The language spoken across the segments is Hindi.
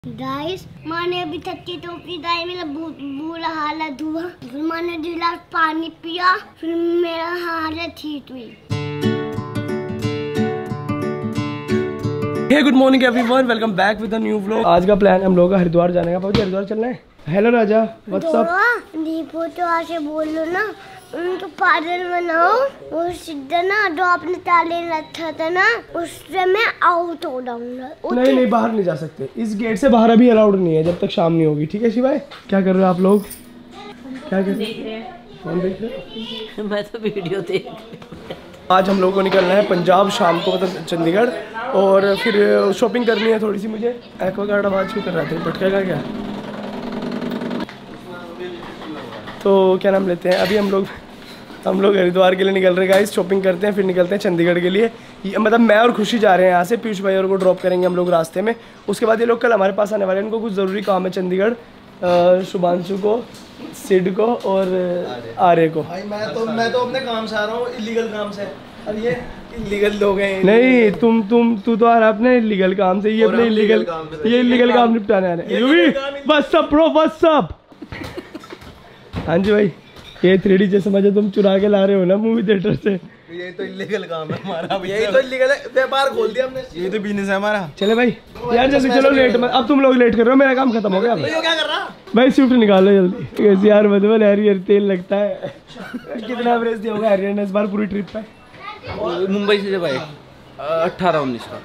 गाइस मैंने अभी सच्ची टोपी दाई, मेरा बुरा हालत हुआ। फिर मैंने गिलास पानी पिया, फिर मेरा हालत ठीक हुई। Good morning everyone, welcome back with a new vlog. आज का प्लान हम लोगों का हरिद्वार जाने का। बाबू हरिद्वार चलना है। Hello Raja, what's up? Deepu तो आके बोल लो ना, उनको पागल बनाओ। वो सीधा ना जो आपने ताले रखा था ना, उससे मैं आउट हो जाऊंगा। नहीं, बाहर नहीं जा सकते। इस गेट से बाहर अभी अलाउड नहीं है जब तक शाम नहीं होगी। ठीक है शिवाय? क्या कर रहे हो आप लोग? क्या कर रहे हैं? कौन देख रहे हो? मैं तो वीडियो देख रही हूँ। आज हम लोगों को निकलना है पंजाब शाम को, मतलब चंडीगढ़, और फिर शॉपिंग करनी है थोड़ी सी मुझे। एक्वागार्ड आवाज़ क्यों कर रहा था? भटकेगा क्या? तो क्या नाम लेते हैं, अभी हम लोग हरिद्वार के लिए निकल रहे हैं गाइस। शॉपिंग करते हैं फिर निकलते हैं चंडीगढ़ के लिए। मतलब मैं और खुशी जा रहे हैं यहाँ से। पीयूष भाई और को ड्रॉप करेंगे हम लोग रास्ते में। उसके बाद ये लोग कल हमारे पास आने वाले हैं। इनको कुछ ज़रूरी काम है चंडीगढ़, शुभांशु को, सिड को और आर्य को। भाई मैं तो अपने काम से आ रहा हूँ, इलीगल काम से। अब ये इलीगल लोग हैं। नहीं, तू तो आ रहा है अपने इलीगल काम से। ये अपने इलीगल काम निपटाने आ रहे हैं। बस सब ब्रो, बस सब। हाँ जी भाई, ये 3D जैसे समझो तुम चुरा के ला रहे हो ना मूवी थिएटर से। ये तो इलीगल काम है हमारा। यही तो इलीगल है, व्यापार खोल दिया हमने। ये तो बिजनेस है हमारा। चले भाई यार जल्दी चलो, लेट मत। अब तुम लोग लेट कर रहे हो, मेरा काम खत्म हो गया। तो क्या कर रहा भाई स्विफ्ट निकालो जल्दी। कैसे यार मतलब हैरियर तेल लगता है। कितना एवरेज दिया होगा हैरियर ने इस बार पूरी ट्रिप पे? मुंबई से जब आए 18-19 का।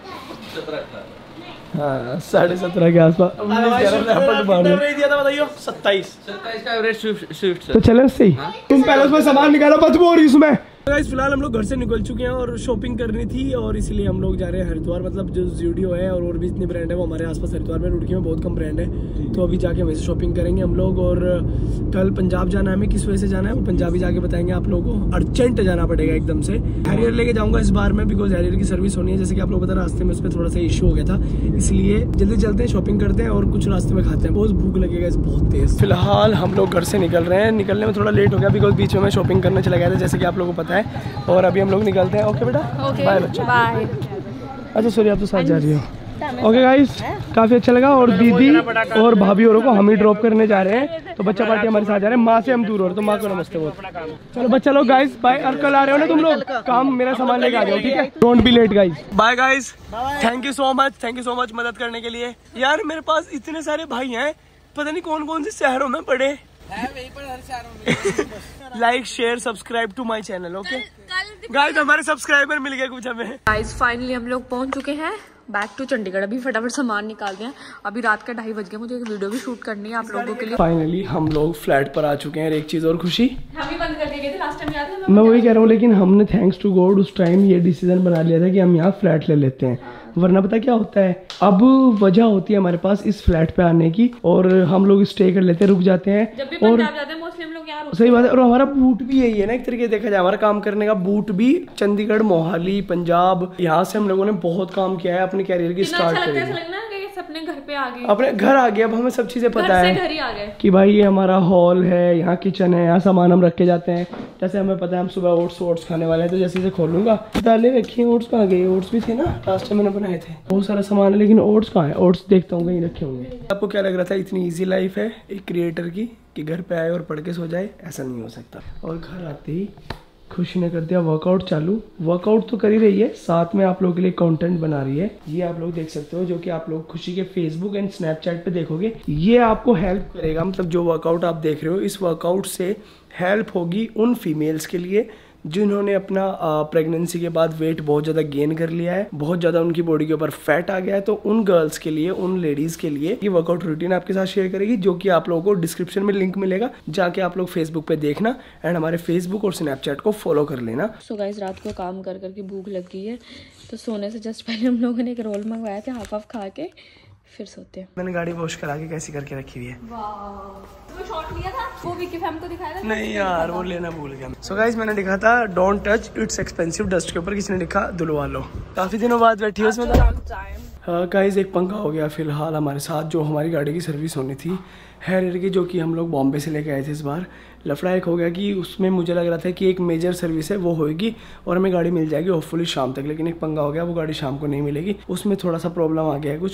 हाँ 17.5 के आसपास। 19 दिया था बताइयो? 27 का एवरेज स्विफ्ट। तो चलो सही। तुम पहले उसमें सामान निकालो, बदबू हो रही उसमें। गाइस फिलहाल हम लोग घर से निकल चुके हैं और शॉपिंग करनी थी, और इसलिए हम लोग जा रहे हैं हरिद्वार। मतलब जो ज़ूडियो है और भी जितने ब्रांड है वो हमारे आसपास हरिद्वार में, रुड़की में बहुत कम ब्रांड है। तो अभी जाके वैसे शॉपिंग करेंगे हम लोग। और कल पंजाब जाना है। हमें किस वजह से जाना है वो पंजाबी जाके बताएंगे आप लोगों को। अर्जेंट जाना पड़ेगा एकदम से। हैरियर लेके जाऊंगा इस बार में, बिकॉज हैरियर की सर्विस होनी है। जैसे कि आप लोग पता, रास्ते में उस पर थोड़ा सा इशू हो गया था, इसलिए जल्दी चलते हैं, शॉपिंग करते हैं और कुछ रास्ते में खाते हैं। बहुत भूख लगेगा बहुत तेज। फिलहाल हम लोग घर से निकल रहे हैं। निकलने में थोड़ा लेट हो गया बिकॉज बीच में मैं शॉपिंग करने चला गया था, जैसे कि आप लोगों को पता है। और अभी हम लोग निकलते हैं। ओके बेटा, बाय बच्चे, बाय। अच्छा सॉरी, आप तो साथ जा रही हो। ओके गाइस, काफी अच्छा लगा। और दीदी और भाभी औरों को हम ही ड्रॉप करने जा रहे हैं। तो बच्चा पार्टी हमारे साथ जा रहे हैं। माँ से हम दूर हो रहे, तो माँ को नमस्ते बोल। चलो बच्चा लोग गाइस बाय। और कल आ रहे हो ना तुम लोग, काम मेरा सामान लेके आ जाओ, ठीक है? Don't be late guys. Bye guys, thank you so much मदद करने के लिए। यार मेरे पास इतने सारे भाई हैं, पता नहीं कौन कौन से शहरों में पड़े। Like share subscribe to my channel. Okay guys, हमारे सब्सक्राइबर मिल गए कुछ हमें। गाइस फाइनली हम लोग पहुंच चुके हैं बैक टू चंडीगढ़। अभी फटाफट सामान निकालते हैं। अभी रात का 2:30 बज गए, मुझे एक वीडियो भी शूट करनी है आप लोगों के लिए। फाइनली हम लोग फ्लैट पर आ चुके हैं। एक चीज और खुशी, हम ही बंद कर दिए थे लास्ट टाइम, याद है? मैं वही कह रहा हूँ, लेकिन हमने थैंक्स टू गॉड उस टाइम ये डिसीजन बना लिया था कि हम यहाँ फ्लैट ले लेते हैं। वरना पता क्या होता है, अब वजह होती है हमारे पास इस फ्लैट पे आने की, और हम लोग स्टे कर लेते हैं, रुक जाते हैं। जब भी पंजाब जाते हैं मोस्टली हम लोग यहाँ रुकते हैं। सही बात है। और हमारा बूट भी यही है ना, एक तरीके से देखा जाए हमारा काम करने का बूट भी चंडीगढ़, मोहाली, पंजाब, यहाँ से हम लोगों ने बहुत काम किया है अपने कैरियर की स्टार्ट करी। अपने घर पे आ गए, अपने घर आ गए। अब हमें सब चीजें पता है घर ही आ गए कि भाई ये हमारा हॉल है, यहाँ किचन है, यहाँ सामान हम रख के जाते हैं। जैसे हमें पता है हम सुबह ओट्स खाने वाले हैं, तो जैसे खोलूंगा दालें रखी हैं। ओट्स कहाँ गए? ओट्स भी थे ना लास्ट टाइम मैंने बनाए थे, बहुत सारा सामान है, लेकिन ओट्स कहाँ है? ओट्स देखता हूँ कहीं रखे होंगे। आपको क्या लग रहा था इतनी ईजी लाइफ है एक क्रिएटर की कि घर पे आए और पढ़ के सो जाए? ऐसा नहीं हो सकता। और घर आते ही खुशी ने कर दिया वर्कआउट चालू। वर्कआउट तो कर ही रही है, साथ में आप लोगों के लिए कंटेंट बना रही है। ये आप लोग देख सकते हो, जो कि आप लोग खुशी के फेसबुक एंड स्नैपचैट पे देखोगे। ये आपको हेल्प करेगा, मतलब जो वर्कआउट आप देख रहे हो, इस वर्कआउट से हेल्प होगी उन फीमेल्स के लिए जिन्होंने अपना प्रेगनेंसी के बाद वेट बहुत ज़्यादा गेन कर लिया है, बहुत ज़्यादा उनकी बॉडी के ऊपर फैट आ गया है। तो उन गर्ल्स के लिए, उन लेडीज़ के लिए ये वर्कआउट रूटीन आपके साथ शेयर करेगी, जो कि आप लोगों को डिस्क्रिप्शन में लिंक मिलेगा, जाके आप लोग फेसबुक पे देखना एंड हमारे फेसबुक और स्नैपचैट को फॉलो कर लेना। सो गाइस, रात को काम कर करके भूख लग गई है, तो सोने से जस्ट पहले हम लोगों ने एक रोल मंगवाया था, हाफ खा के फिर सोते हैं। मैंने गाड़ी वॉश करा के कैसी करके रखी हुई है। वो शॉट लिया था, वो विकी फैम को दिखाया था। नहीं यार, वो लेना भूल गया। सो गाइस, मैंने लिखा था don't touch it's expensive dust के ऊपर, किसी ने लिखा धुलवा लो। काफी दिनों बाद बैठी है उसमें। हाँ गाइस, एक पंखा हो गया फिलहाल हमारे साथ। जो हमारी गाड़ी की सर्विस होनी थी हैरियर की, जो कि हम लोग बॉम्बे से लेके आए थे इस बार, लफड़ा एक हो गया कि उसमें मुझे लग रहा था कि एक मेजर सर्विस है वो होगी और हमें गाड़ी मिल जाएगी होपफुली शाम तक, लेकिन एक पंगा हो गया, वो गाड़ी शाम को नहीं मिलेगी। उसमें थोड़ा सा प्रॉब्लम आ गया है कुछ,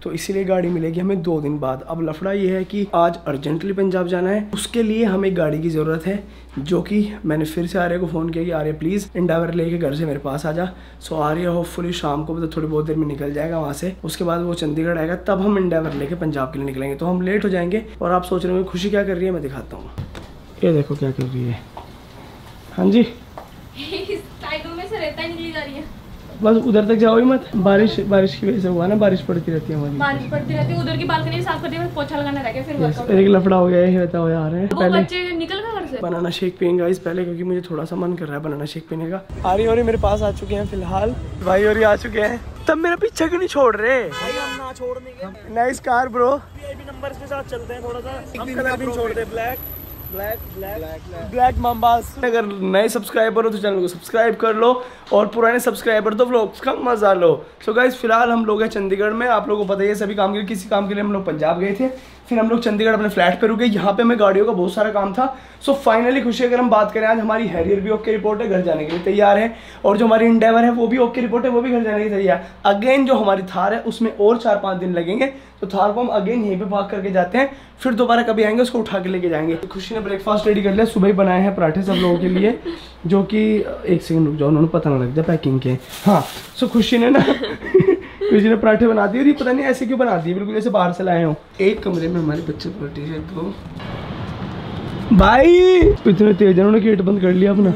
तो इसीलिए गाड़ी मिलेगी हमें 2 दिन बाद। अब लफड़ा ये है कि आज अर्जेंटली पंजाब जाना है, उसके लिए हमें गाड़ी की ज़रूरत है, जो कि मैंने फिर से आर्य को फ़ोन किया कि आर्य प्लीज़ एंडेवर लेके घर से मेरे पास आ जा। सो आर्य होपफुली शाम को मतलब थोड़ी बहुत देर में निकल जाएगा वहाँ से, उसके बाद वो चंडीगढ़ आएगा, तब हम एंडेवर लेके पंजाब के लिए निकलेंगे। तो हम लेट हो जाएंगे। और आप सोच रहे होंगे खुशी क्या कर रही है, मैं दिखाता हूँ। ये देखो क्या कर रही है। हाँ जी में से रेता निकली जा रही है। बस उधर तक जाओ ही मत, बारिश की वजह से हुआ ना, बारिश पड़ती रहती है हमारी, बारिश पड़ती रहती है। उधर की बालकनी साफ करती है, पोछा लगाना रह गया, फिर वर्कआउट। एक लफड़ा हो गया है, बताओ यार। पहले बच्चे निकल गए घर से। बनाना शेक पियेंगे गाइस पहले, क्योंकि मुझे थोड़ा सा मन कर रहा है बनाना शेक पीने का। आरी और मेरे पास आ चुके हैं फिलहाल, भाई और आ चुके हैं। तब मेरा पीछा क्यों नहीं छोड़ रहे भाई? हम ना छोड़ने के। Nice car bro, VIP numbers के साथ चलते हैं थोड़ा सा, हम कलर भी छोड़ दे, ब्लैक माम्बास। अगर नए सब्सक्राइबर हो तो चैनल को सब्सक्राइब कर लो, और पुराने सब्सक्राइबर तो व्लॉग्स का मजा लो। सो गाइस फिलहाल हम लोग हैं चंडीगढ़ में। आप लोगों को पता ही है सभी काम के, किसी काम के लिए हम लोग पंजाब गए थे, फिर हम लोग चंडीगढ़ अपने फ्लैट पे रुके। यहाँ पे हमें गाड़ियों का बहुत सारा काम था। सो फाइनली खुशी, अगर हम बात करें, आज हमारी हैरियर भी ओके रिपोर्ट है, घर जाने के लिए तैयार है, और जो हमारी एंडेवर है वो भी ओके रिपोर्ट है, वो भी घर जाने के लिए तैयार। अगेन जो हमारी थार है उसमें और 4-5 दिन लगेंगे, तो थार को हम अगेन यहीं पे पार्क करके जाते हैं, फिर दोबारा कभी आएंगे उसको उठा के लेके जाएंगे। खुशी ने ब्रेकफास्ट रेडी कर लिया, सुबह ही बनाए हैं पराठे सब लोगों के लिए, जो कि 1 सेकंड रुक जाओ, उन्होंने पता ना लग जाए पैकिंग के। हाँ सो खुशी ने ना खुशी ने पराठे बना दिए, और ये पता नहीं ऐसे क्यों बना दिए, बिल्कुल जैसे बाहर से लाए हो। एक कमरे में हमारे बच्चे पलटी है तो भाई इतने तेज उन्होंने गेट बंद कर लिया अपना।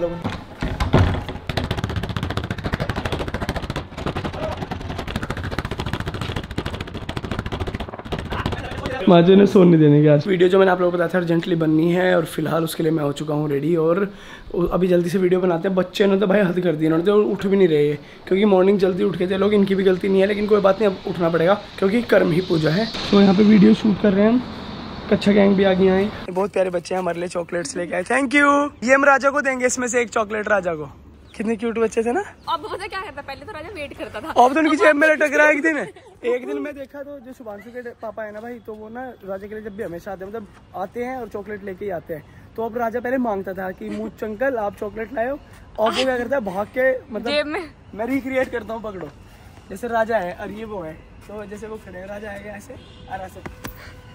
माजो ने सोने देने के आज वीडियो जो मैंने आप लोगों को बताया था अर्जेंटली बननी है, और फिलहाल उसके लिए मैं हो चुका हूँ रेडी, और अभी जल्दी से वीडियो बनाते हैं। बच्चे ने तो भाई हद कर दी, इन्होंने तो उठ भी नहीं रहे हैं, क्योंकि मॉर्निंग जल्दी उठ के थे लोग, इनकी भी गलती नहीं है, लेकिन कोई बात नहीं, अब उठना पड़ेगा क्योंकि कर्म ही पूजा है। तो यहाँ पे वीडियो शूट कर रहे हैं हम, कच्चा गैंग भी आ गया है। बहुत प्यारे बच्चे हैं, हमारे लिए चॉकलेट्स लेके आए, थैंक यू। ये हम राजा को देंगे, इसमें से एक चॉकलेट राजा को। कितने क्यूट बच्चे थे ना। अब पता क्या करता, पहले तो राजा वेट करता था, अब तो उनकी जेब में लटक रहा है। एक दिन मैं देखा तो जो शुभांशु के पापा है ना भाई, तो वो ना राजा के लिए जब भी हमेशा आते हैं, मतलब आते हैं और चॉकलेट लेके ही आते हैं। तो अब राजा पहले मांगता था कि मूछ अंकल आप चॉकलेट लाए हो, और वो क्या करता है भाग के, मतलब जेब में मैं रिक्रिएट करता हूँ, पकड़ो जैसे राजा है और ये वो है, तो जैसे वो खड़े राजा आएगा ऐसे और ऐसे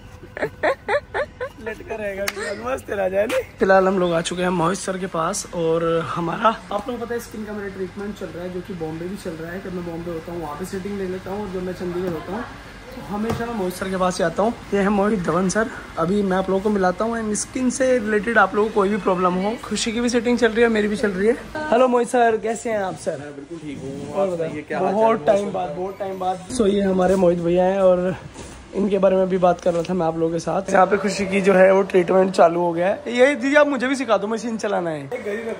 लटका रहेगा, मस्त राजा है नहीं। फिलहाल हम लोग आ चुके हैं मोहित सर के पास, और हमारा आप लोगों को पता है स्किन का मेरा ट्रीटमेंट चल रहा है, जो कि बॉम्बे भी चल रहा है। जब मैं बॉम्बे होता हूँ वहाँ पे सेटिंग ले लेता हूँ, और जब मैं चंडीगढ़ होता हूँ तो हमेशा मैं मोहित सर के पास ही आता हूँ। ये है मोहित धवन सर। अभी मैं आप लोगों को मिलाता हूँ, एंड स्किन से रिलेटेड आप लोगों को कोई भी प्रॉब्लम हो, खुशी की भी सेटिंग चल रही है, मेरी भी चल रही है। हेलो मोहित सर, कैसे हैं आप सर? मैं बिल्कुल ठीक हूँ, बहुत टाइम बाद। सो ये हमारे मोहित भैया हैं, और इनके बारे में भी बात कर रहा था मैं आप लोगों के साथ। यहाँ पे खुशी की जो है वो ट्रीटमेंट चालू हो गया है। ये दीदी आप मुझे भी सिखा दो, मशीन चलाना है।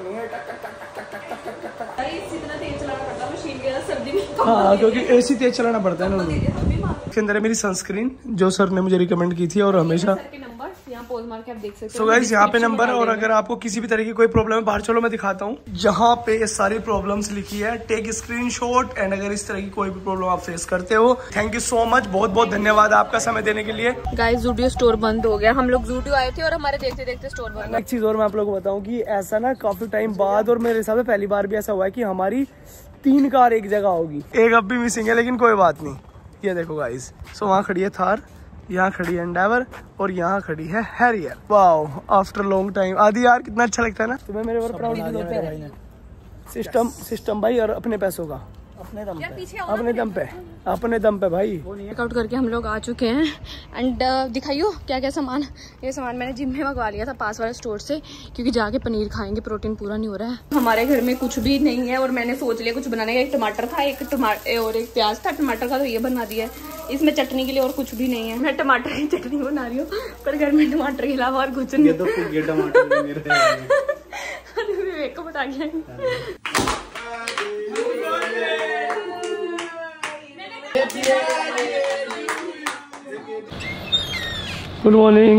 हाँ क्योंकि एसी तेज चलाना पड़ता है ना। इसके अंदर है मेरी सनस्क्रीन, जो सर ने मुझे रिकमेंड की थी, और हमेशा पोज मार के आप देख सकते हो। सो गाइस यहाँ पे नंबर, और अगर आपको किसी भी तरह की कोई प्रॉब्लम है, बाहर चलो मैं दिखाता हूँ। जहाँ पे ये सारी प्रॉब्लम्स लिखी है, टेक स्क्रीनशॉट, एंड अगर इस तरह की कोई भी प्रॉब्लम आप फेस करते हो, थैंक यू सो मच, बहुत बहुत धन्यवाद आपका समय देने के लिए। गाइस ज़ूडियो स्टोर बंद हो गया, हम लोग ज़ूडियो आए थे और हमारे देखते देखते स्टोर बंद। एक चीज और मैं आप लोगों को बताऊँ कि ऐसा ना काफी टाइम बाद, और मेरे हिसाब से पहली बार भी ऐसा हुआ है कि हमारी 3 कार एक जगह होगी। एक अब भी मिसिंग है, लेकिन कोई बात नहीं। ये देखो गाइस, सो वहाँ खड़ी है थार, यहाँ खड़ी है एंडेवर, और यहाँ खड़ी है Harrier. Wow, after long time. Adi यार कितना अच्छा लगता है ना तुम्हें, मेरे ऊपर प्राउड फील होता है। सिस्टम भाई, और अपने पैसों का, अपने दम पे भाई। वर्कआउट करके हम लोग आ चुके हैं, एंड दिखाइयो क्या क्या सामान। ये सामान मैंने जिम में मंगवा लिया था पास वाले स्टोर से, क्योंकि जाके पनीर खाएंगे, प्रोटीन पूरा नहीं हो रहा है। हमारे घर में कुछ भी नहीं है, और मैंने सोच लिया कुछ बनाने का। एक टमाटर था, एक टमाटर और एक प्याज था। टमाटर का तो ये बना दिया है, इसमें चटनी के लिए और कुछ भी नहीं है। मैं टमाटर की चटनी बना रही हूँ, पर घर में टमाटर के अलावा और कुछ नहीं। विवेक को बता गया। Good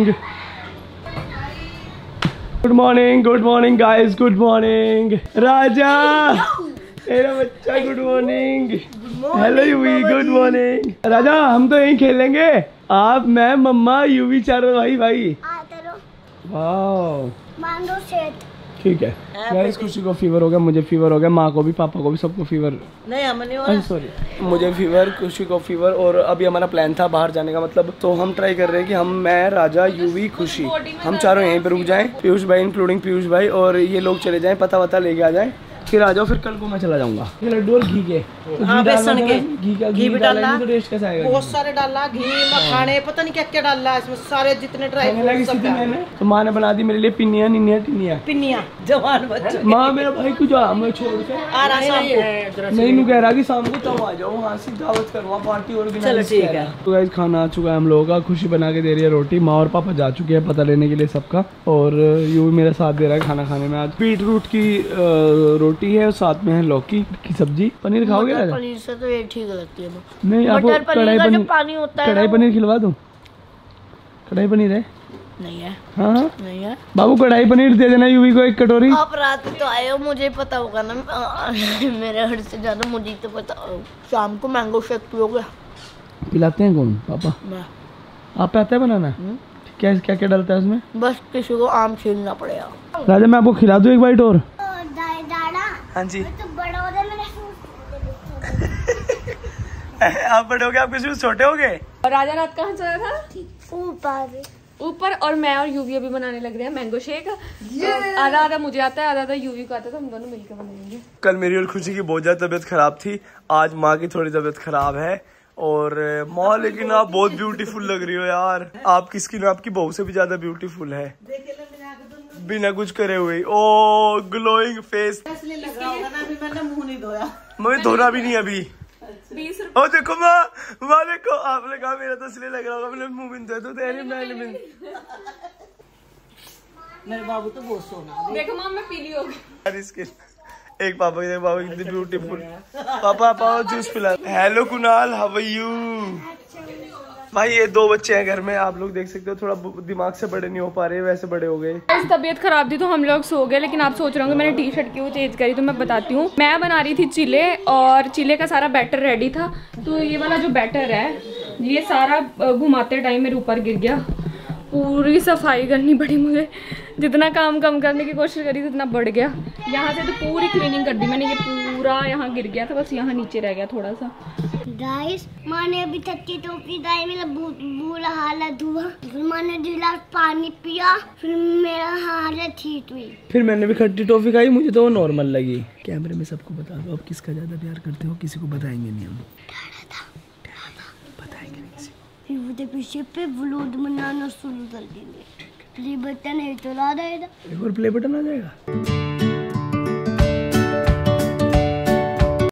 morning guys, good morning. राजा मेरा बच्चा, good morning. Hello Yuvi, good morning. राजा हम तो यहीं खेलेंगे, आप, मैं, मम्मा, यूवी, चारों भाई। वाओ, ठीक है गाइस, खुशी को फीवर हो गया, मुझे फीवर हो गया, माँ को भी, पापा को भी, सबको फीवर। नहीं हमें नहीं हो रहा। सॉरी, मुझे फीवर, खुशी को फीवर। और अभी हमारा प्लान था बाहर जाने का, मतलब तो हम ट्राई कर रहे हैं कि हम, मैं, राजा, यूवी, खुशी, हम चारों यहीं पे रुक जाएं। पीयूष भाई इंक्लूडिंग पीयूष भाई, और ये लोग चले जाएं, पता वता लेके आ जाएं, फिर आ जाओ। फिर कल को मैं चला जाऊंगा। ये लड्डू और घी के, तो हाँ, बेसन के घी भी डालना, तो टेस्ट कैसा आएगा? बहुत सारे डाला, घी, मखाने, पता नहीं क्या क्या डाला इसमें, सारे जितने ड्राई फ्रूट सब मैंने। तो माँ ने बना दी मेरे लिए पिनिया, निनिया, टिनिया, पिनिया। जवान बच्चे। माँ मेरा भाई कुछ मैं छोड़ के आ रहा शाम को। नहीं नु कह रहा कि शाम को तब आ जाओ, वहाँ से दावत करवा, पार्टी ऑर्गेनाइज। चलो ठीक है। तो गाइस खाना आ चुका है हम लोगों का, खुशी बना के दे रही है रोटी, माँ और पापा जा चुके हैं पता लेने के लिए सबका, और यू मेरा साथ दे रहा है खाना खाने में। आज बीटरूट की रोटी है और साथ में है लौकी की सब्जी। पनीर खाओगे? पनीर से तो ये ठीक लगती है। नहीं, आपको कढ़ाई पनीर, पानी होता है, कढ़ाई पनीर खिलवा दूं? कढ़ाई पनीर है? नहीं है। हाँ हाँ नहीं है बाबू, कढ़ाई पनीर दे देना यूवी को 1 कटोरी। आप रात में तो आए हो, मुझे पता होगा ना। मेरे घर से ज्यादा मुझे तो पता। शाम को मैंगो शेक पियोगे? पिलाते हैं कौन? पापा। मैं। आप पे आता है बनाना? क्या क्या क्या डालता है उसमें? बस किसी को आम छीलना पड़ेगा। राजा मैं आपको खिला दूं 1 बाइट और? हाँ जी। तो बड़ा हो गया मेरा। आप बड़े हो गए, आपके शूज छोटे हो गए। और राजा रात कहाँ चला था? ऊपर। और मैं और यूवी अभी बनाने लग रहे हैं मैंगो शेक। आधा आधा मुझे आता है, आधा आधा यूवी को आता है, तो हम दोनों मिलकर बनाएंगे। कल मेरी और खुशी की बहुत ज्यादा तबीयत खराब थी, आज माँ की थोड़ी तबीयत खराब है। और माँ लेकिन आप बहुत ब्यूटीफुल लग रही हो यार, आपकी स्किन आपकी बहू से भी ज्यादा ब्यूटीफुल है बिना कुछ करे हुए। Oh glowing face. मैंने मुंह नहीं धोया, मैं धोना भी नहीं अभी। 20 ओ देखो माँ देखो, आपने कहा मेरा तो इसलिए लग रहा होगा, मैंने मुंह बिन धोया तो मैंने मेरे बाबू तो बहुत सोना। देखो माँ मैं पीली हो गई। स्किन एक पापा कितनी ब्यूटीफुल। पापा जूस पिला। Hello Kunal, how are you? भाई ये 2 बच्चे हैं घर में, आप लोग देख सकते हो, थोड़ा दिमाग से बड़े नहीं हो पा रहे, वैसे बड़े हो गए। तबीयत खराब थी तो हम लोग सो गए, लेकिन आप सोच रहे होंगे मैंने टी शर्ट क्यों चेंज करी, तो मैं बताती हूँ। मैं बना रही थी चिले, और चिले का सारा बैटर रेडी था, तो ये वाला जो बैटर है ये सारा घुमाते टाइम मेरे ऊपर गिर गया। पूरी सफाई करनी पड़ी मुझे, जितना काम कम करने की कोशिश करी जितना बढ़ गया। यहाँ से तो पूरी क्लीनिंग कर दी मैंने, ये पूरा यहाँ गिर गया था, बस यहाँ नीचे रह गया थोड़ा सा। गाइस माँ ने अभी टट्टी टोपी डाली, मेरा बुरा हालत हुआ। फिर माँ ने 2 गिलास पानी पिया, फिर मेरा हालत ठीक हुई। फिर मैंने भी खट्टी टॉफी खाई, मुझे तो वो नॉर्मल लगी। कैमरे में सबको बता दो आप किसका ज्यादा प्यार करते हो, किसी को बताएंगे नहीं हम। बताएंगे नहीं किसी को। फिर वो पीछे पे व्लॉग बनाना शुरू कर देंगे। प्ले बटन है तो ला देगा। एक और प्ले बटन आ जाएगा।